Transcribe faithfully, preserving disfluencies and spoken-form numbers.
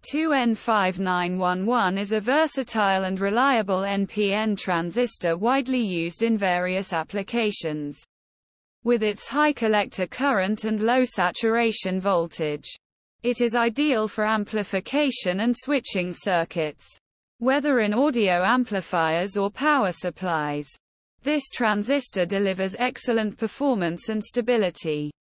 two N five nine one one is a versatile and reliable N P N transistor widely used in various applications. With its high collector current and low saturation voltage, it is ideal for amplification and switching circuits, whether in audio amplifiers or power supplies. This transistor delivers excellent performance and stability.